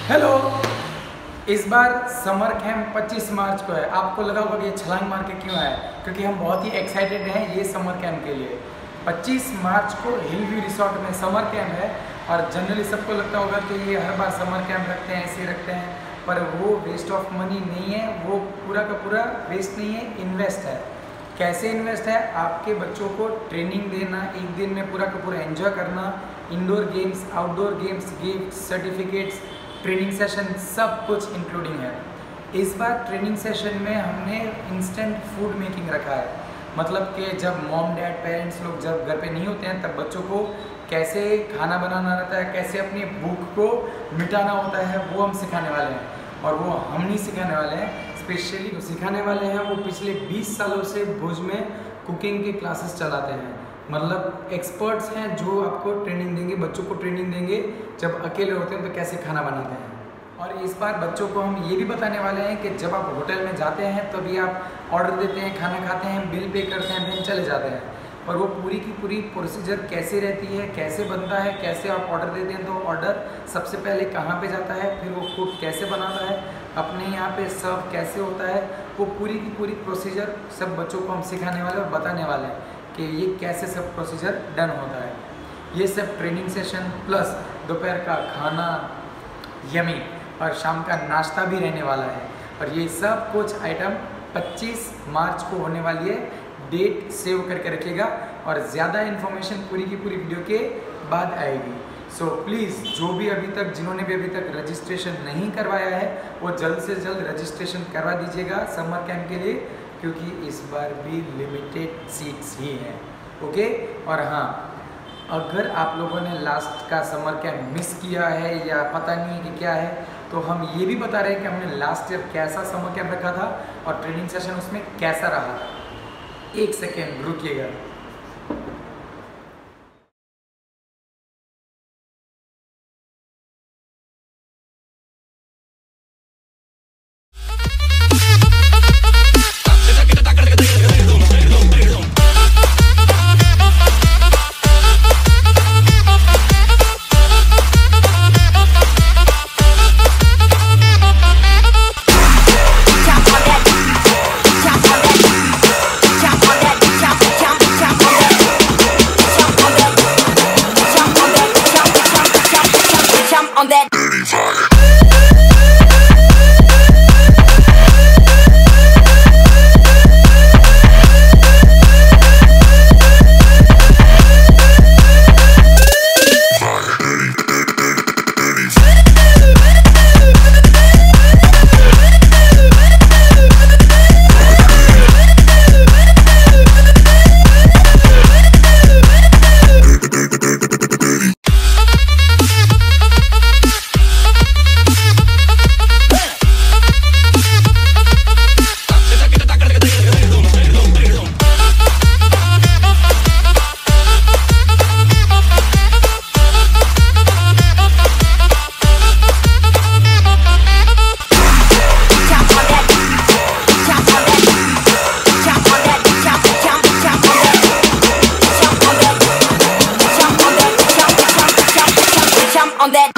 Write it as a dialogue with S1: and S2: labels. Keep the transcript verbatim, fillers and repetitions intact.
S1: Hello. इस बार summer camp पच्चीस मार्च को है। आपको लगा होगा कि ये छलांग मार के क्यों आया, क्योंकि हम बहुत ही एक्साइटेड हैं ये समर कैंप के लिए। पच्चीस मार्च को हिल व्यू रिसोर्ट में समर कैंप है और जनरली सबको लगता होगा कि ये हर बार समर कैंप रखते हैं, ऐसे रखते हैं, पर वो वेस्ट ऑफ मनी नहीं है, वो पूरा का पूरा वेस्ट नहीं है, इन्वेस्ट है। कैसे इन्वेस्ट है? आपके बच्चों को ट्रेनिंग देना, एक दिन में पूरा का पूरा एंजॉय करना, indoor games, outdoor games, gift, certificates, training session, सब कुछ इंक्लूडिंग है। इस बार ट्रेनिंग सेशन में हमने इंस्टेंट फूड मेकिंग रखा है, मतलब कि जब मॉम डैड पेरेंट्स लोग जब घर पे नहीं होते हैं तब बच्चों को कैसे खाना बनाना रहता है, कैसे अपनी भूख को मिटाना होता है, वो हम सिखाने वाले हैं। और वो हम नहीं सिखाने वाले हैं, स्पेशली जो सिखाने वाले हैं वो पिछले बीस सालों से भुज में कुकिंग की क्लासेस चलाते हैं, मतलब एक्सपर्ट्स हैं जो आपको ट्रेनिंग देंगे, बच्चों को ट्रेनिंग देंगे जब अकेले होते हैं तो कैसे खाना बनाते हैं। और इस बार बच्चों को हम ये भी बताने वाले हैं कि जब आप होटल में जाते हैं तभी आप ऑर्डर देते हैं, खाना खाते हैं, बिल पे करते हैं, फिर चले जाते हैं, और वो पूरी की पूरी प्रोसीजर कैसे रहती है, कैसे बनता है, कैसे आप ऑर्डर देते हैं तो ऑर्डर सबसे पहले कहाँ पे जाता है, फिर वो फूड कैसे बनाता है, अपने यहाँ पे सर्व कैसे होता है, वो पूरी की पूरी प्रोसीजर सब बच्चों को हम सिखाने वाले और बताने वाले हैं कि ये कैसे सब प्रोसीजर डन होता है। ये सब ट्रेनिंग सेशन प्लस दोपहर का खाना यमी और शाम का नाश्ता भी रहने वाला है, और ये सब कुछ आइटम पच्चीस मार्च को होने वाली है। डेट सेव करके रखिएगा और ज़्यादा इन्फॉर्मेशन पूरी की पूरी वीडियो के बाद आएगी। सो so, प्लीज़ जो भी अभी तक जिन्होंने भी अभी तक रजिस्ट्रेशन नहीं करवाया है वो जल्द से जल्द रजिस्ट्रेशन करवा दीजिएगा समर कैंप के लिए, क्योंकि इस बार भी लिमिटेड सीट्स ही हैं। ओके। और हाँ, अगर आप लोगों ने लास्ट का समर कैंप मिस किया है या पता नहीं कि क्या है, तो हम ये भी बता रहे हैं कि हमने लास्ट ईयर कैसा समर कैंप रखा था और ट्रेनिंग सेशन उसमें कैसा रहा। एक सेकेंड रुकिएगा।
S2: On that on that